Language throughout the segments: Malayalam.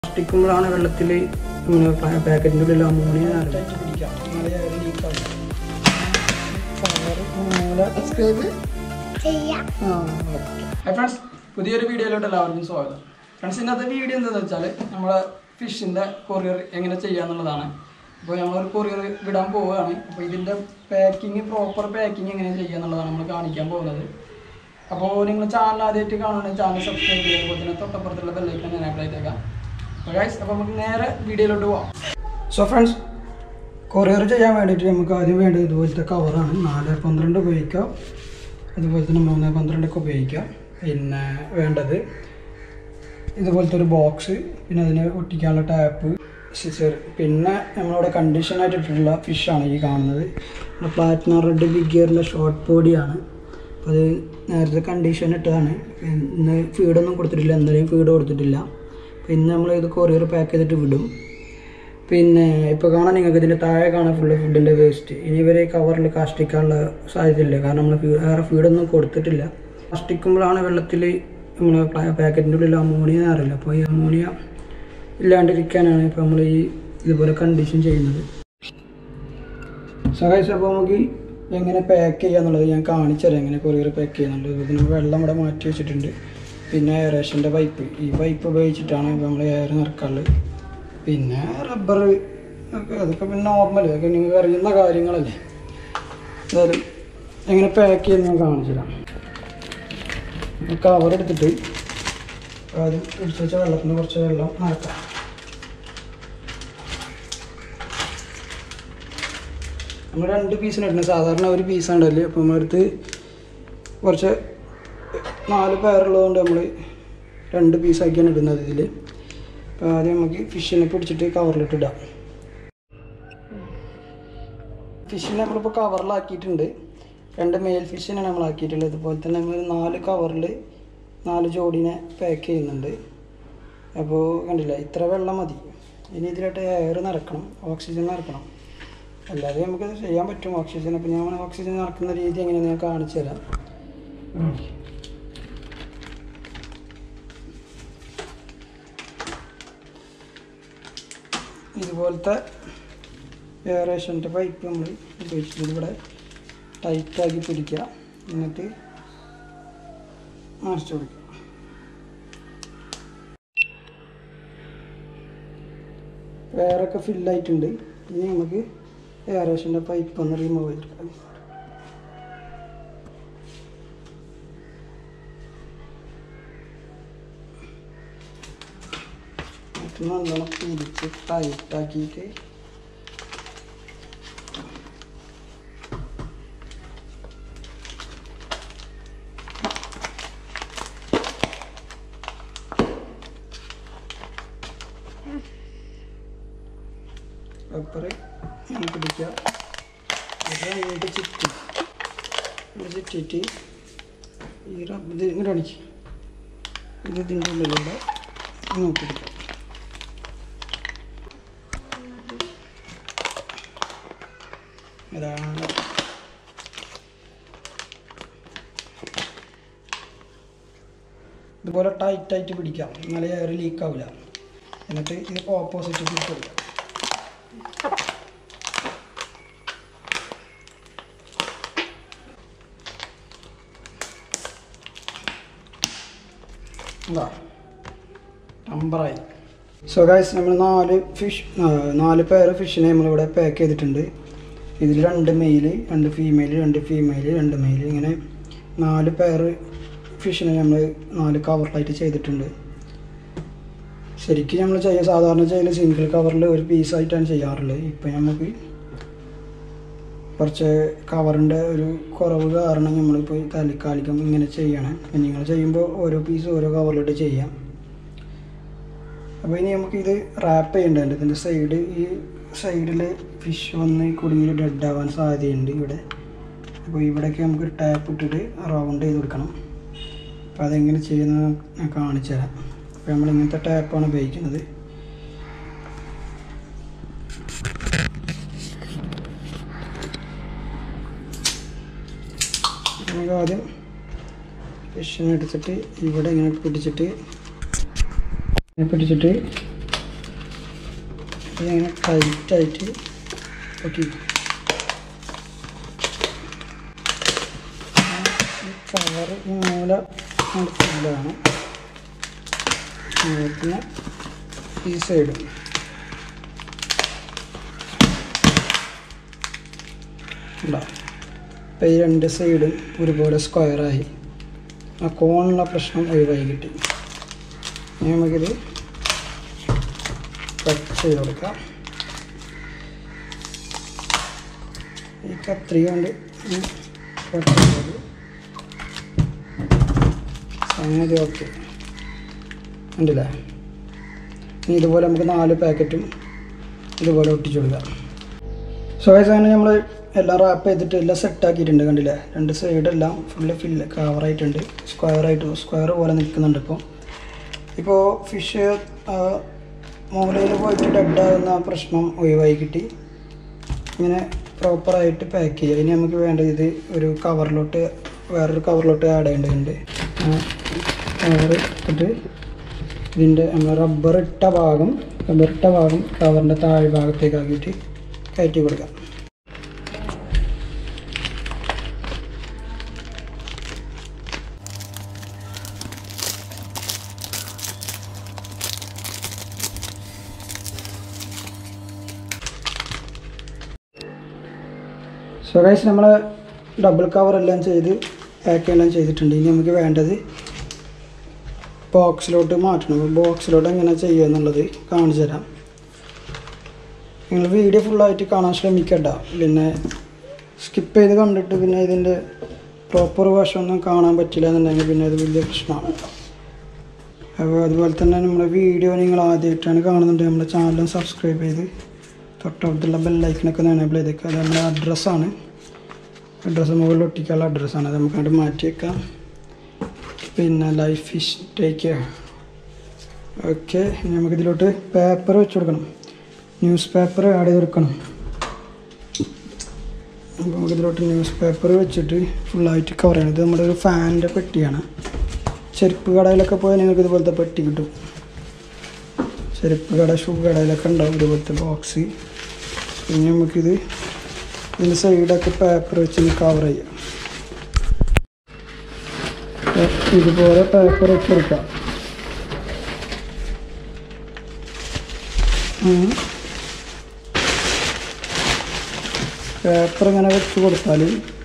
പ്ലാസ്റ്റിക്കുമ്പോഴാണ് വെള്ളത്തിൽ പാക്കറ്റിൻ്റെ ഉള്ളിൽ അമോണിയ ഫ്രണ്ട്സ്, പുതിയൊരു വീഡിയോയിലോട്ട് എല്ലാവർക്കും സ്വാഗതം. ഫ്രണ്ട്സ്, ഇന്നത്തെ വീഡിയോ എന്താണെന്ന് വെച്ചാൽ നമ്മളെ ഫിഷിൻ്റെ കൊറിയർ എങ്ങനെ ചെയ്യാന്നുള്ളതാണ്. അപ്പോൾ നമ്മളൊരു കൊറിയർ വിടാൻ പോവുകയാണ്. അപ്പോൾ ഇതിൻ്റെ പ്രോപ്പർ പാക്കിങ് എങ്ങനെ ചെയ്യാന്നുള്ളതാണ് നമ്മൾ കാണിക്കാൻ പോകുന്നത്. അപ്പോൾ നിങ്ങൾ ചാനൽ ആദ്യമായിട്ട് കാണുകയാണെങ്കിൽ ചാനൽ സബ്സ്ക്രൈബ് ചെയ്യുക, അതുപോലെ തന്നെ തൊട്ടപ്പുറത്തുള്ള ബെല്ലൈക്കൺ ഞാൻ അപ്ലൈ ചെയ്തേക്കാം. അപ്പോൾ നമുക്ക് നേരെ വീഡിയോയിലോട്ട് പോകാം. സോ ഫ്രണ്ട്സ്, കൊറിയർ ചെയ്യാൻ വേണ്ടിയിട്ട് നമുക്ക് ആദ്യം വേണ്ടത് ഇതുപോലത്തെ കവറാണ്. 4x12 ഉപയോഗിക്കാം, അതുപോലെ തന്നെ 3x12 ഉപയോഗിക്കാം. പിന്നെ വേണ്ടത് ഇതുപോലത്തെ ഒരു ബോക്സ്, പിന്നെ അതിന് ഒട്ടിക്കാനുള്ള ടാപ്പ്, സിസർ, പിന്നെ നമ്മളിവിടെ കണ്ടീഷനായിട്ട് ഇട്ടിട്ടുള്ള ഫിഷാണ് ഈ കാണുന്നത്. പ്ലാറ്റിനം റെഡ് ബിഗ് ഗിയറിൻ്റെ ഷോർട്ട് ബോഡിയാണ്. അപ്പോൾ അത് നേരത്തെ കണ്ടീഷൻ ഇട്ടതാണ്. ഇന്ന് ഫീഡൊന്നും കൊടുത്തിട്ടില്ല, എന്തായാലും ഫീഡ് കൊടുത്തിട്ടില്ല. അപ്പോൾ ഇന്ന് നമ്മൾ ഇത് കൊറിയർ പാക്ക് ചെയ്തിട്ട് വിടും. പിന്നെ ഇപ്പോൾ കാണാൻ നിങ്ങൾക്ക് ഇതിൻ്റെ താഴെ കാണാൻ ഫുള്ള് ഫുഡിൻ്റെ വേസ്റ്റ്. ഇനി ഇവരെ കവറിൽ കാഷ്ടിക്കാനുള്ള സാധ്യതയില്ല, കാരണം നമ്മൾ വേറെ ഫീഡൊന്നും കൊടുത്തിട്ടില്ല. കാഷ്ടിക്കുമ്പോഴാണ് വെള്ളത്തിൽ നമ്മൾ പാക്കറ്റിൻ്റെ ഉള്ളിൽ അമോണിയ അറിയില്ല. അപ്പോൾ ഈ അമോണിയ ഇല്ലാണ്ടിരിക്കാനാണ് ഇപ്പോൾ നമ്മൾ ഈ ഇതുപോലെ കണ്ടീഷൻ ചെയ്യുന്നത്. സഹായിച്ച അപ്പോൾ നമുക്ക് എങ്ങനെ പാക്ക് ചെയ്യാന്നുള്ളത് ഞാൻ കാണിച്ചു തരാം, എങ്ങനെ കൊറിയർ പാക്ക് ചെയ്യാന്നുള്ളത്. ഇതിന് വെള്ളം ഇവിടെ മാറ്റി വെച്ചിട്ടുണ്ട്. പിന്നെ എയറേഷൻ്റെ പൈപ്പ്, ഈ പൈപ്പ് ഉപയോഗിച്ചിട്ടാണ് നമ്മൾ എയർ നിറക്കാറുള്ളത്. പിന്നെ റബ്ബർ, അതൊക്കെ പിന്നെ നോർമൽ, അതൊക്കെ നിങ്ങൾക്ക് അറിയുന്ന കാര്യങ്ങളല്ലേ. എന്തായാലും എങ്ങനെ പാക്ക് ചെയ്യുന്നത് ഞാൻ കാണിച്ചു തരാം. കവർ എടുത്തിട്ട് ആദ്യം പിടിച്ച് വെച്ച വെള്ളത്തിന് കുറച്ച് വെള്ളം നിറക്കാം. നമ്മൾ 2 പീസിന് ഇടുന്നത്, സാധാരണ ഒരു പീസാണ്ടല്ലേ. അപ്പോൾ നമ്മളടുത്ത് കുറച്ച് 4 പേരുള്ളതുകൊണ്ട് നമ്മൾ 2 പീസാക്കിയാണ് ഇടുന്നത് ഇതിൽ. അപ്പോൾ ആദ്യം നമുക്ക് ഫിഷിനെ പിടിച്ചിട്ട് കവറിലിട്ടിടാം. ഫിഷിനെ നമ്മളിപ്പോൾ കവറിലാക്കിയിട്ടുണ്ട്. 2 മെയിൽ ഫിഷിനാണ് നമ്മളാക്കിയിട്ടുള്ളത്. ഇതുപോലെ തന്നെ നമ്മൾ 4 കവറിൽ 4 ജോഡിനെ പാക്ക് ചെയ്യുന്നുണ്ട്. അപ്പോൾ കണ്ടില്ല, ഇത്ര വെള്ളം മതി. ഇനി ഇതിലായിട്ട് എയർ നിറക്കണം, ഓക്സിജൻ നിറക്കണം. അല്ലാതെ നമുക്ക് ചെയ്യാൻ പറ്റും ഓക്സിജൻ. അപ്പോൾ ഞാൻ ഓക്സിജൻ നിറക്കുന്ന രീതി എങ്ങനെയാണെന്ന് ഞാൻ കാണിച്ചു തരാം. ഇതുപോലത്തെ എയറേഷൻ്റെ പൈപ്പ് നമ്മൾ ഉപയോഗിച്ചിട്ട് ഇവിടെ ടൈറ്റാക്കി പിടിക്കുക, എന്നിട്ട് നിറച്ച് കൊടുക്കുക. എയറൊക്കെ ഫില്ലായിട്ടുണ്ട്. ഇനി നമുക്ക് എയറേഷൻ്റെ പൈപ്പ് ഒന്ന് റിമൂവ് ചെയ്തെടുക്കാം. നല്ലോണം പിടിച്ച് ടൈറ്റാക്കിയിട്ട് റബ്ബർ പിടിക്കുക. അങ്ങോട്ട് ചുറ്റിയിട്ട് ഈ ഇത് ഇങ്ങോട്ട് അടിക്കുക. ഇതിൻ്റെ ഉള്ളിലൂടെ അങ്ങോട്ട് പിടിക്കുക. ഇതാണ് ഇതുപോലെ ടൈറ്റായിട്ട് പിടിക്കാം, എന്നാലേ എയർ ലീക്ക് ആവില്ല. എന്നിട്ട് ഇത് ഓപ്പോസിറ്റ് പിടിച്ച് കൊടുക്കാം. എന്താ നമ്പറായി. സോ ഗൈസ്, നമ്മൾ 4 പേർ ഫിഷിനെ നമ്മളിവിടെ പാക്ക് ചെയ്തിട്ടുണ്ട്. ഇതിൽ 2 മെയിൽ, 2 ഫീമെയിൽ, 2 ഫീമെയിൽ, 2 മെയിൽ, ഇങ്ങനെ 4 പേർ ഫിഷിനെ നമ്മൾ 4 കവറിലായിട്ട് ചെയ്തിട്ടുണ്ട്. ശരിക്കും നമ്മൾ സാധാരണ ചെയ്യൽ സിംഗിൾ കവറിൽ ഒരു പീസായിട്ടാണ് ചെയ്യാറുള്ളത്. ഇപ്പം നമുക്ക് കുറച്ച് കവറിൻ്റെ ഒരു കുറവ് കാരണം നമ്മളിപ്പോൾ താൽക്കാലികം ഇങ്ങനെ ചെയ്യണം. നിങ്ങൾ ചെയ്യുമ്പോൾ ഓരോ പീസ് ഓരോ കവറിലിട്ട് ചെയ്യാം. അപ്പോൾ ഇനി നമുക്കിത് റാപ്പ് ചെയ്യേണ്ടതുണ്ട്. ഇതിൻ്റെ ഈ സൈഡിൽ ഫിഷ് വന്ന് കുടുങ്ങി ഡെഡ് ആവാൻ സാധ്യതയുണ്ട് ഇവിടെ. അപ്പോൾ ഇവിടെയൊക്കെ നമുക്കൊരു ടാപ്പ് ഇട്ടിട്ട് റൗണ്ട് ചെയ്ത് കൊടുക്കണം. അപ്പോൾ അതെങ്ങനെ ചെയ്യുന്നത് ഞാൻ കാണിച്ചു തരാം. അപ്പോൾ നമ്മൾ ഇങ്ങനത്തെ ടാപ്പാണ് ഉപയോഗിക്കുന്നത്. നമുക്ക് ആദ്യം ഫിഷിനെ എടുത്തിട്ട് ഇവിടെ ഇങ്ങനെ പിടിച്ചിട്ട് ഇങ്ങനെ ടൈറ്റായിട്ട് ഓക്കെ. കവർ ഈ മൂല ഫില്ലാണ്. പിന്നെ ഈ സൈഡ് ഉണ്ടാവും. അപ്പോൾ ഈ രണ്ട് സൈഡും ഒരുപോലെ സ്ക്വയറായി ആ കോണുള്ള പ്രശ്നം ഒഴിവായി കിട്ടി. ഇനി നമുക്കിത് കട്ട് ചെയ്ത് കൊടുക്കാം. ഈ കത്രിക കൊണ്ട് കട്ട് ചെയ്ത് സംഗതി ഓക്കെ ഉണ്ടല്ലേ. ഇനി ഇതുപോലെ നമുക്ക് 4 പാക്കറ്റും ഇതുപോലെ ഒട്ടിച്ചു കൊടുക്കാം. സോ ഗൈസ് അങ്ങനെ നമ്മൾ എല്ലാം റാപ്പ് ചെയ്തിട്ട് എല്ലാം സെറ്റാക്കിയിട്ടുണ്ട്. കണ്ടില്ലേ, രണ്ട് സൈഡെല്ലാം ഫുള്ള് കവറായിട്ടുണ്ട്. സ്ക്വയർ പോലെ നിൽക്കുന്നുണ്ട്. ഇപ്പോൾ ഫിഷ് മൂലയിൽ പോയിട്ട് ഡെഡാകുന്ന പ്രശ്നം ഒഴിവായി കിട്ടി. ഇങ്ങനെ പ്രോപ്പറായിട്ട് പാക്ക് ചെയ്യുക. ഇനി നമുക്ക് വേണ്ടത് ഇത് ഒരു കവറിലോട്ട് വേറൊരു കവറിലോട്ട് ആഡ് ചെയ്യേണ്ടതുണ്ട്. കവർ ഇട്ടിട്ട് ഇതിൻ്റെ നമ്മൾ റബ്ബറിട്ട ഭാഗം കവറിൻ്റെ താഴെ ഭാഗത്തേക്കാക്കിയിട്ട് കയറ്റി കൊടുക്കാം. സോ ഗൈസ് നമ്മൾ ഡബിൾ കവറെല്ലാം ചെയ്ത് പാക്കെല്ലാം ചെയ്തിട്ടുണ്ട്. ഇനി നമുക്ക് വേണ്ടത് ബോക്സിലോട്ട് മാറ്റണം. ബോക്സിലോട്ട് എങ്ങനെ ചെയ്യുക എന്നുള്ളത് കാണിച്ചു തരാം. നിങ്ങൾ വീഡിയോ ഫുള്ളായിട്ട് കാണാൻ ശ്രമിക്കണ്ട. പിന്നെ സ്കിപ്പ് ചെയ്ത് കണ്ടിട്ട് പിന്നെ ഇതിൻ്റെ പ്രോപ്പർ വശമൊന്നും കാണാൻ പറ്റില്ല എന്നുണ്ടെങ്കിൽ പിന്നെ അത് വലിയ പ്രശ്നമാണ്. അപ്പോൾ അതുപോലെ തന്നെ നമ്മുടെ വീഡിയോ നിങ്ങൾ ആദ്യമായിട്ടാണ് കാണുന്നുണ്ട് നമ്മുടെ ചാനലും സബ്സ്ക്രൈബ് ചെയ്ത് തൊട്ടടുത്തുള്ള ബെല്ലൈക്കനൊക്കെ എനേബിൾ ചെയ്തേക്കുക. അത് നമ്മുടെ അഡ്രസ്സാണ്. അഡ്രസ്സ് മുകളിൽ ഒട്ടിക്കാനുള്ള അഡ്രസ്സാണ്. അത് നമുക്ക് അങ്ങോട്ട് മാറ്റി വെക്കാം. പിന്നെ life fish take care. Okay, ഇനി നമുക്കിതിലോട്ട് പേപ്പർ വെച്ച് കൊടുക്കണം. ന്യൂസ് പേപ്പർ ആഡ് ചെയ്ത് കൊടുക്കണം. അപ്പോൾ നമുക്കിതിലോട്ട് ന്യൂസ് പേപ്പർ വെച്ചിട്ട് ഫുള്ളായിട്ട് കവർ ചെയ്യണം. ഇത് നമ്മുടെ ഒരു ഫാനിൻ്റെ പെട്ടിയാണ്. ചെരുപ്പ് കടയിലൊക്കെ പോയാൽ നിങ്ങൾക്ക് ഇതുപോലത്തെ പെട്ടി കിട്ടും. ചെരുപ്പ് കട, ഷൂ കടയിലൊക്കെ ഉണ്ടാവും ഇതുപോലത്തെ ബോക്സ്. പിന്നെ നമുക്കിത് ഇതിൻ്റെ സൈഡൊക്കെ പേപ്പർ വെച്ച് കവർ ചെയ്യാം. ഇതുപോലെ പേപ്പർ വെച്ച് കൊടുക്കാം. പേപ്പർ ഇങ്ങനെ വെച്ച് കൊടുത്താൽ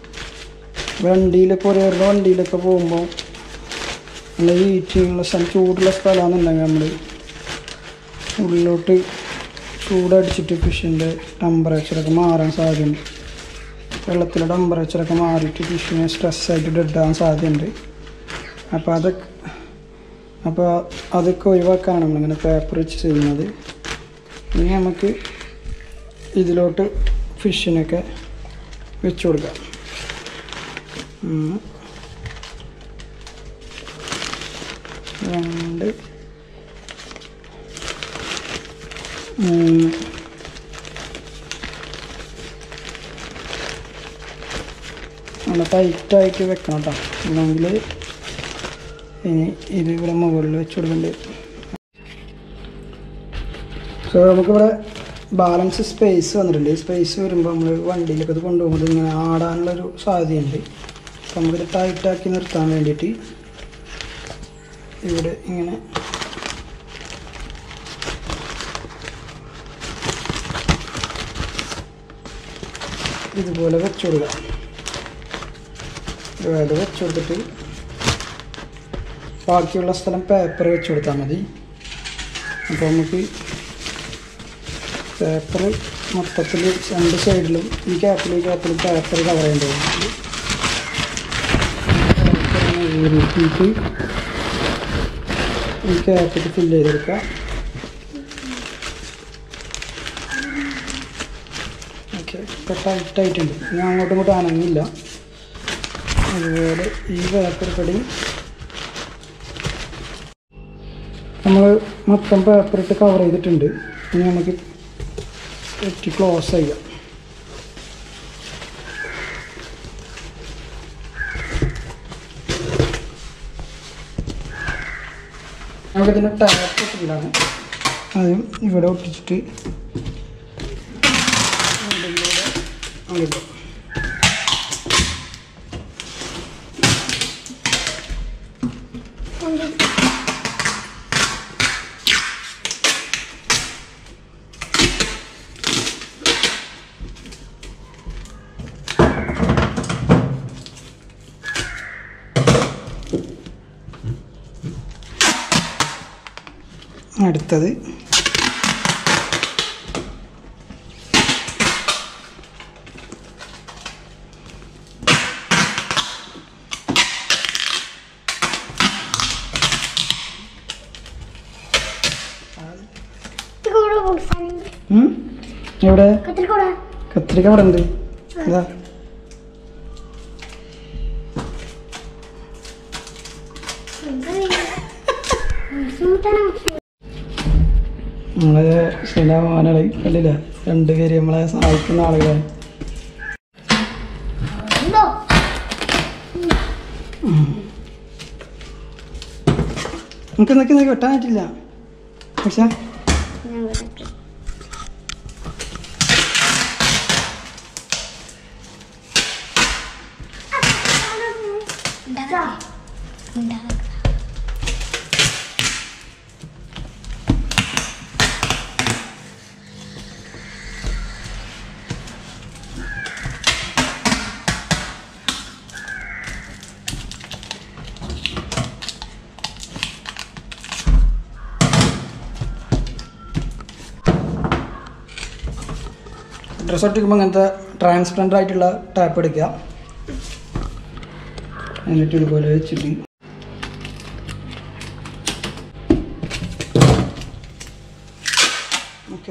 വണ്ടിയിലൊക്കെ പോകുമ്പോൾ നല്ല ഹീറ്റിങ്ങുള്ള സ്ഥലം, ചൂടുള്ള സ്ഥലമാണെന്നുണ്ടെങ്കിൽ നമ്മൾ ഉള്ളിലോട്ട് ചൂടടിച്ചിട്ട് ഫിഷിൻ്റെ ടെമ്പറേച്ചറൊക്കെ മാറാൻ സാധ്യതയുണ്ട്. വെള്ളത്തിലെ ടെമ്പറേച്ചറൊക്കെ മാറിയിട്ട് ഫിഷിനെ സ്ട്രെസ്സായിട്ട് ഡെഡാകാൻ സാധ്യതയുണ്ട്. അപ്പോൾ അതൊക്കെ ഒഴിവാക്കാനാണ് നമ്മളിങ്ങനെ പേപ്പർ വെച്ച് ചെയ്യുന്നത്. ഇനി നമുക്ക് ഇതിലോട്ട് ഫിഷിനൊക്കെ വെച്ച് കൊടുക്കാം. രണ്ട് നല്ല ടൈറ്റായിട്ട് വെക്കണം കേട്ടോ. അല്ലെങ്കിൽ ഇനി ഇത് ഇവിടെ മുകളിൽ വെച്ച് കൊടുക്കേണ്ടി വരും. സോ നമുക്കിവിടെ ബാലൻസ് സ്പേസ് വന്നിട്ടുണ്ട്. ഈ സ്പേസ് വരുമ്പോൾ നമ്മൾ വണ്ടിയിലൊക്കെ ഇത് കൊണ്ടുപോകുമ്പോൾ ഇങ്ങനെ ആടാനുള്ളൊരു സാധ്യതയുണ്ട്. അപ്പോൾ നമുക്കിത് ടൈറ്റാക്കി നിർത്താൻ വേണ്ടിയിട്ട് ഇവിടെ ഇങ്ങനെ ഇതുപോലെ വെച്ച് കൊടുക്കുക. ഇതുപോലെ വെച്ച് കൊടുത്തിട്ട് ബാക്കിയുള്ള സ്ഥലം പേപ്പർ വെച്ച് കൊടുത്താൽ മതി. അപ്പോൾ നമുക്ക് പേപ്പർ മൊത്തത്തിൽ രണ്ട് സൈഡിലും ഈ ക്യാപ്പിലും പേപ്പർ കവർ ചെയ്യേണ്ടത്. ഊരിയിട്ട് ഈ ക്യാപ്പിൽ ഫില്ല് ചെയ്തെടുക്കുക. ഓക്കെ, ഇപ്പോൾ ടൈറ്റായിട്ടുണ്ട്. ഇനി അങ്ങോട്ടും ഇങ്ങോട്ടും അനങ്ങില്ല. അതുപോലെ ഈ പേപ്പർ കടി നമ്മൾ മൊത്തം പേപ്പറിട്ട് കവർ ചെയ്തിട്ടുണ്ട്. ഇനി നമുക്ക് പെറ്റി ക്ലോസ് ചെയ്യാം. നമുക്കിതിൻ്റെ ടാപ്പ് ഒട്ടിക്കലാണ്. ആദ്യം ഇവിടെ ഒട്ടിച്ചിട്ട് അടുത്തത് എവിടെ കത്തിരിക്ക അവിടെ ഉണ്ട്. ഇതാ നമ്മളെ ശിലാമാനകളെ കണ്ടില്ല, രണ്ടുപേര് നമ്മളെ സഹായിക്കുന്ന ആളുകളെ. നമുക്ക് നോക്കി വെട്ടാനായിട്ടില്ല. പക്ഷെ ഡ്രസ്സ് ഒട്ടിക്കുമ്പോൾ അങ്ങനത്തെ ട്രാൻസ്പെറൻ്റ് ആയിട്ടുള്ള ടാപ്പ് എടുക്കുക. എന്നിട്ട് ഇതുപോലെ വെച്ചിട്ട് ഓക്കെ.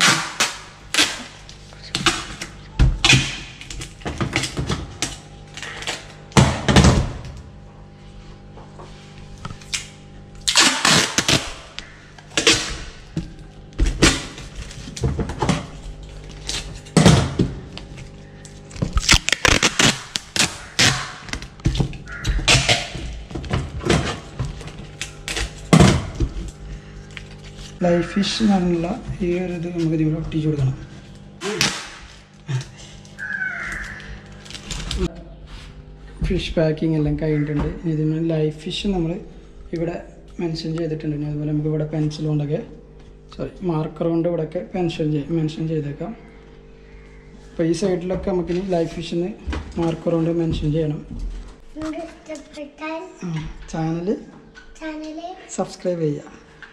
ലൈഫ് ഫിഷ് എന്നുള്ള ഈ ഒരു ഇത് നമുക്ക് ഇതിവിടെ ഒട്ടിച്ചു കൊടുക്കണം. ഫിഷ് പാക്കിംഗ് എല്ലാം കഴിഞ്ഞിട്ടുണ്ട്. ഇതിന് ലൈഫ് ഫിഷ് നമ്മൾ ഇവിടെ മെൻഷൻ ചെയ്തിട്ടുണ്ട്. അതുപോലെ നമുക്ക് ഇവിടെ പെൻസിൽ കൊണ്ടൊക്കെ മാർക്കർ കൊണ്ട് ഇവിടെയൊക്കെ മെൻഷൻ ചെയ്തേക്കാം. അപ്പോൾ ഈ സൈഡിലൊക്കെ നമുക്കിനി ലൈഫ് ഫിഷിന് മാർക്കർ കൊണ്ട് മെൻഷൻ ചെയ്യണം. ചാനൽ സബ്സ്ക്രൈബ് ചെയ്യുക.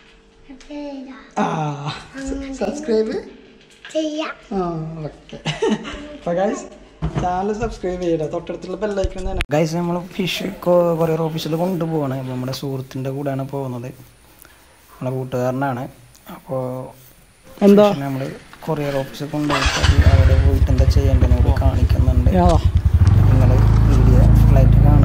Subscribe okay. അപ്പോൾ ഗൈസ് ചാനൽ സബ്സ്ക്രൈബ് ചെയ്യണം. തൊട്ടടുത്തുള്ള ബെല്ലൈക്കൺ തന്നെ. ഗൈസ് നമ്മൾ ഫിഷ് കൊറിയർ ഓഫീസിൽ കൊണ്ടുപോവാണ്. അപ്പോൾ നമ്മുടെ സുഹൃത്തിൻ്റെ കൂടെയാണ് പോകുന്നത്. നമ്മുടെ കൂട്ടുകാരനാണ്. അപ്പോൾ എന്താ നമ്മൾ കൊറിയർ ഓഫീസിൽ കൊണ്ടുപോയിട്ട് അവിടെ പോയിട്ട് എന്താ ചെയ്യേണ്ടതെന്ന് കൂടി കാണിക്കുന്നുണ്ട്. നിങ്ങൾ വീഡിയോ ഫുള്ളായിട്ട് കാണുക.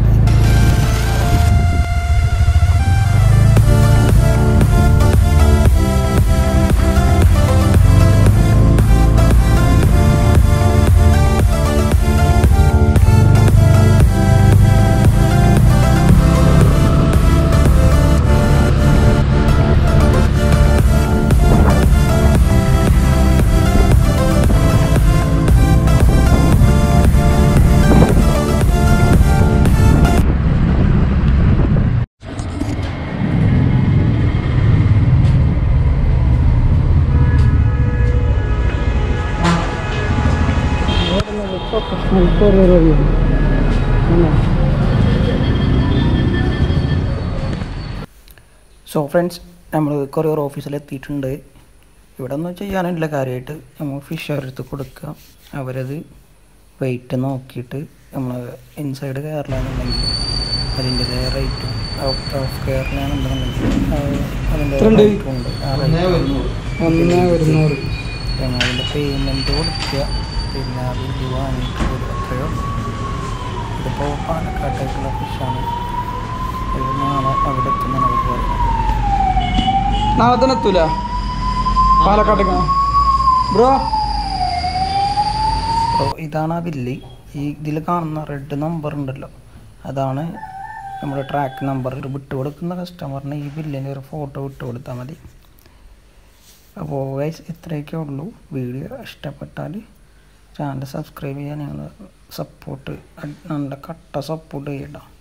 സോ ഫ്രണ്ട്സ്, നമ്മൾ കൊറിയർ ഓഫീസിലെത്തിയിട്ടുണ്ട്. ഇവിടെ ഒന്നും ചെയ്യാനില്ല കാര്യമായിട്ട്. നമ്മൾ ഫിഷ് അവരടുത്ത് കൊടുക്കുക. അവരത് വെയിറ്റ് നോക്കിയിട്ട് നമ്മൾ ഇൻസൈഡ് കയറലാണെന്നുണ്ടെങ്കിൽ അതിൻ്റെതായ റേറ്റും ഔട്ട് ഓഫ് കയറലാണെന്നുണ്ടെങ്കിൽ അതിൻ്റെ റേറ്റും ഉണ്ട്. അതിൻ്റെ പേയ്മെൻറ്റ് കൊടുക്കുക. പിന്നെ ആ ബില്ല് വാങ്ങിയിട്ട് കൊടുക്കുകയോ. ഇതിപ്പോൾ പാലക്കാട്ടേക്കുള്ള ഫിഷാണ്. ഇത് നാളെ അവിടെ എത്തുന്നതാണ് അവർ പറയുന്നത്. നാളെ തന്നെ എത്തൂല പാലക്കാട്ടേക്ക് ബ്രോ. അപ്പോൾ ഇതാണ് ആ ബില്ല്. ഈ ഇതിൽ കാണുന്ന റെഡ് നമ്പർ ഉണ്ടല്ലോ, അതാണ് നമ്മുടെ ട്രാക്ക് നമ്പർ. വിട്ട് കൊടുക്കുന്ന കസ്റ്റമറിന് ഈ ബില്ലിൻ്റെ ഒരു ഫോട്ടോ വിട്ട് കൊടുത്താൽ മതി. അപ്പോൾ ഗൈസ് ഇത്രയൊക്കെ ഉള്ളൂ. വീഡിയോ ഇഷ്ടപ്പെട്ടാൽ ചാനൽ സബ്സ്ക്രൈബ് ചെയ്യാൻ നിങ്ങൾ സപ്പോർട്ട് നല്ല കട്ട സപ്പോർട്ട് ചെയ്യട്ടോ.